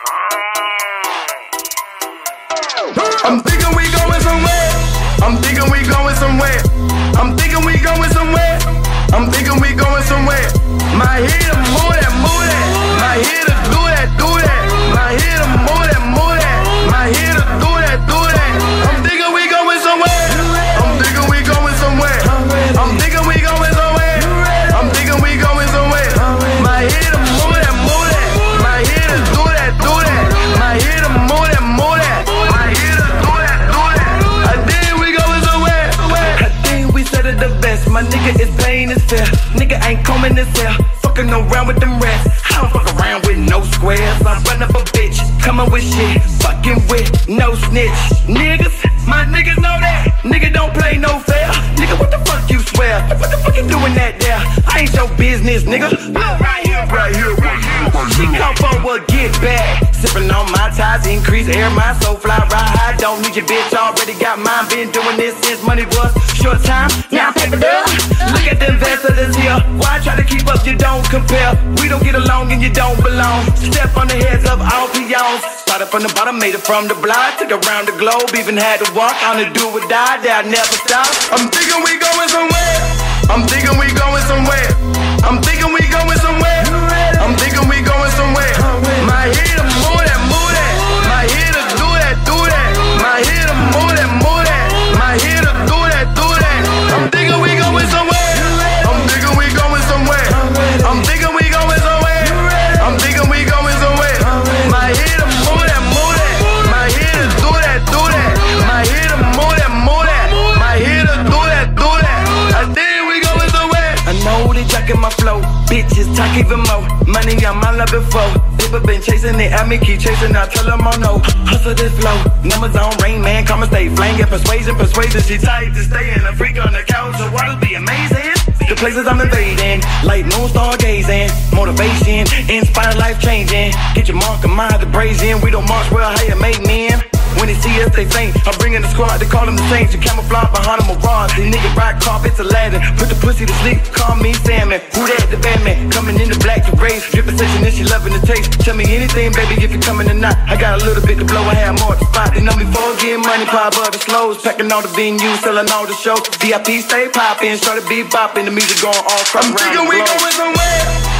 I'm thinking we going somewhere. I'm thinking we going somewhere. I'm thinking we going somewhere. I'm thinking we going somewhere. My head to move that, move that. My head to do that, do that. My head to move that, move that. My head to do that, do that. I'm thinking we going somewhere. I'm thinking we going somewhere. I'm thinking we going somewhere. I'm thinking we going somewhere. My head to move that, move that. My head to do that, do that. My head to move that, move that. My head to do that, do that. I think we going somewhere. I think we said it the best. My nigga is paying his fare. Nigga ain't combing his hair. Fucking around with them rats. I don't fuck around with no squares. I run up a bitch, coming with shit. Fucking with no snitch. Niggas, my niggas know that. Nigga don't play no fair. Nigga, what the fuck you swear? What the fuck you doing that there? I ain't your business, nigga. Right here, right here, right here. She come forward, get back. Sipping on my ties, increase air, my soul fly right high. Don't need your bitch, already got mine. Been doing this since money was short time. Now paper done. Look at the investors here. Why try to keep up? You don't compare. We don't get along and you don't belong. Step on the heads of all peons. Started from the bottom, made it from the block. Took around the globe, even had to walk on the do or die. That never stop. I'm thinking we going somewhere. I'm thinking we going somewhere. I'm thinking we going somewhere. I'm thinking we going somewhere. My head to move that, move that. My head to do that, do that. My head to move that, move that. My head to do that, do that. I'm thinking we going somewhere. I'm thinking we going somewhere. I'm thinking we going somewhere. I'm thinking we going somewhere. My head to move that, move that. My head to do that, do that. My head to move that, move that. My head to do that, do that. I think we going somewhere. I know they jacking my flow. Bitches talk even more. Money on my love before. People been chasing it at me, keep chasing. I tell them oh no. Hustle this flow. Numbers on Rain Man, come and stay flanging. Persuasion, she tight to stay in. A freak on the couch, so what'll be amazing? The places I'm invading, like moon stargazing. Motivation, inspire life changing. Get your mark, am I the brazen? We don't march well, how you make men? When they see us, they faint. I'm bringing the squad, they call them the Saints. You camouflage behind them a rod. These niggas ride carpets Aladdin. Put the pussy to sleep, call me Salmon. Who that, the Batman? Coming in the black to race. Drippin' session and she loving the taste. Tell me anything, baby, if you're coming or not. I got a little bit to blow, I have more to spot. They know me for getting money, pop up the slows. Packing all the venues, selling all the shows. VIP stay poppin', started be bopping. The music going all across. I'm thinking we going somewhere.